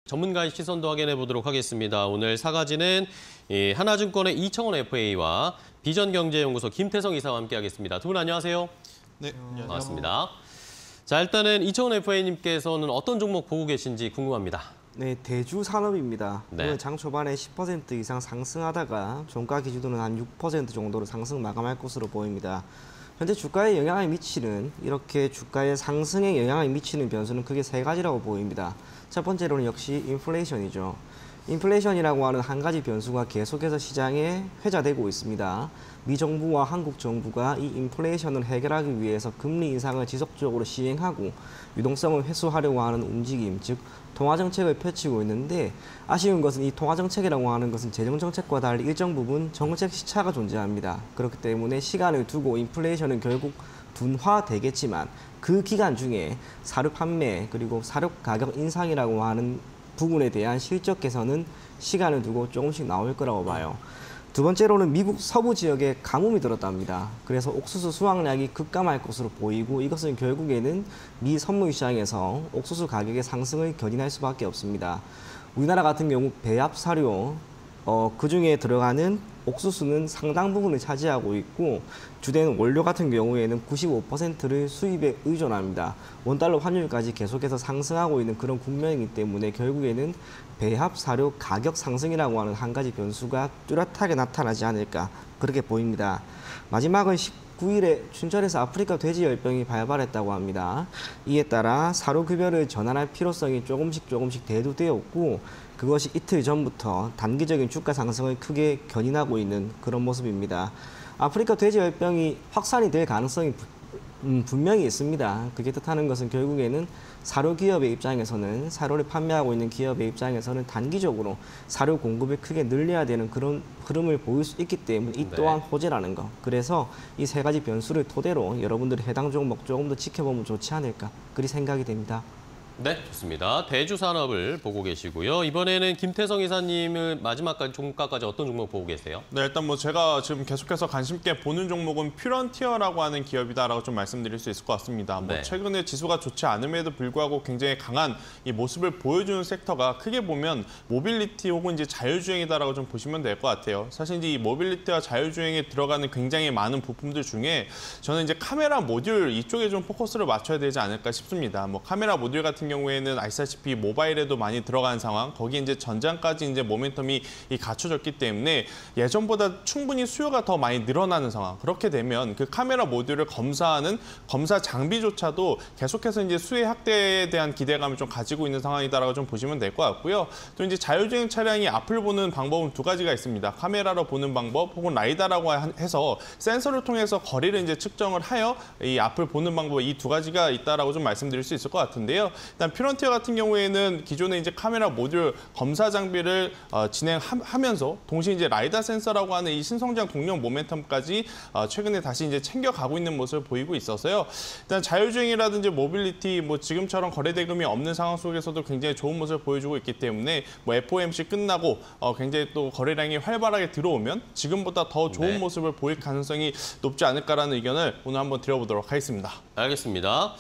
전문가의 시선도 확인해 보도록 하겠습니다. 오늘 사가지는 하나증권의 이청원 FA와 비전경제연구소 김태성 이사와 함께하겠습니다. 두 분 안녕하세요. 네, 안녕하세요. 반갑습니다. 자, 일단은 이청원 FA님께서는 어떤 종목 보고 계신지 궁금합니다. 네, 대주산업입니다. 네. 오늘 장 초반에 10% 이상 상승하다가 종가 기준으로는 한 6% 정도로 상승 마감할 것으로 보입니다. 현재 주가에 영향을 미치는, 이렇게 주가의 상승에 영향을 미치는 변수는 크게 세 가지라고 보입니다. 첫 번째로는 역시 인플레이션이죠. 인플레이션이라고 하는 한 가지 변수가 계속해서 시장에 회자되고 있습니다. 미 정부와 한국 정부가 이 인플레이션을 해결하기 위해서 금리 인상을 지속적으로 시행하고 유동성을 회수하려고 하는 움직임, 즉 통화정책을 펼치고 있는데, 아쉬운 것은 이 통화정책이라고 하는 것은 재정정책과 달리 일정 부분 정책 시차가 존재합니다. 그렇기 때문에 시간을 두고 인플레이션은 결국 둔화되겠지만 그 기간 중에 사료 판매 그리고 사료 가격 인상이라고 하는 부분에 대한 실적 개선은 시간을 두고 조금씩 나올 거라고 봐요. 두 번째로는 미국 서부 지역에 가뭄이 들었답니다. 그래서 옥수수 수확량이 급감할 것으로 보이고, 이것은 결국에는 미 선물 시장에서 옥수수 가격의 상승을 견인할 수밖에 없습니다. 우리나라 같은 경우 배합 사료, 그 중에 들어가는 옥수수는 상당 부분을 차지하고 있고, 주된 원료 같은 경우에는 95%를 수입에 의존합니다. 원달러 환율까지 계속해서 상승하고 있는 그런 국면이기 때문에 결국에는 배합 사료 가격 상승이라고 하는 한 가지 변수가 뚜렷하게 나타나지 않을까, 그렇게 보입니다. 마지막은 19일에 춘천에서 아프리카 돼지 열병이 발발했다고 합니다. 이에 따라 사료 급여를 전환할 필요성이 조금씩 대두되었고, 그것이 이틀 전부터 단기적인 주가 상승을 크게 견인하고 있는 그런 모습입니다. 아프리카 돼지 열병이 확산이 될 가능성이 분명히 있습니다. 그게 뜻하는 것은 결국에는 사료 기업의 입장에서는, 사료를 판매하고 있는 기업의 입장에서는 단기적으로 사료 공급을 크게 늘려야 되는 그런 흐름을 보일 수 있기 때문에 이 또한 호재라는 거. 그래서 이 세 가지 변수를 토대로 여러분들이 해당 종목 조금 더 지켜보면 좋지 않을까, 그리 생각이 됩니다. 네, 좋습니다. 대주산업을 보고 계시고요. 이번에는 김태성 이사님을 마지막까지 종가까지 어떤 종목 보고 계세요? 네, 일단 제가 지금 계속해서 관심 있게 보는 종목은 퓨런티어라고 하는 기업이다라고 좀 말씀드릴 수 있을 것 같습니다. 네. 최근에 지수가 좋지 않음에도 불구하고 굉장히 강한 이 모습을 보여주는 섹터가 크게 보면 모빌리티 혹은 이제 자율주행이다라고 좀 보시면 될 것 같아요. 사실 이제 이 모빌리티와 자율주행에 들어가는 굉장히 많은 부품들 중에 저는 이제 카메라 모듈 이쪽에 좀 포커스를 맞춰야 되지 않을까 싶습니다. 카메라 모듈 같은 경우에는 아시다시피 모바일에도 많이 들어간 상황, 거기에 이제 전장까지 이제 모멘텀이 갖춰졌기 때문에 예전보다 충분히 수요가 더 많이 늘어나는 상황. 그렇게 되면 그 카메라 모듈을 검사하는 검사 장비조차도 계속해서 이제 수혜 확대에 대한 기대감을 좀 가지고 있는 상황이다라고 좀 보시면 될 것 같고요. 또 이제 자율주행 차량이 앞을 보는 방법은 두 가지가 있습니다. 카메라로 보는 방법 혹은 라이다라고 해서 센서를 통해서 거리를 이제 측정을 하여 이 앞을 보는 방법, 이 두 가지가 있다라고 좀 말씀드릴 수 있을 것 같은데요. 일단 퓨런티어 같은 경우에는 기존에 이제 카메라 모듈 검사 장비를 진행하면서 동시에 이제 라이다 센서라고 하는 이 신성장 동력 모멘텀까지 최근에 다시 이제 챙겨가고 있는 모습을 보이고 있어서요. 일단 자율주행이라든지 모빌리티 지금처럼 거래 대금이 없는 상황 속에서도 굉장히 좋은 모습을 보여주고 있기 때문에 FOMC 끝나고 굉장히 또 거래량이 활발하게 들어오면 지금보다 더 좋은 모습을 보일 가능성이 높지 않을까라는 의견을 오늘 한번 드려보도록 하겠습니다. 알겠습니다.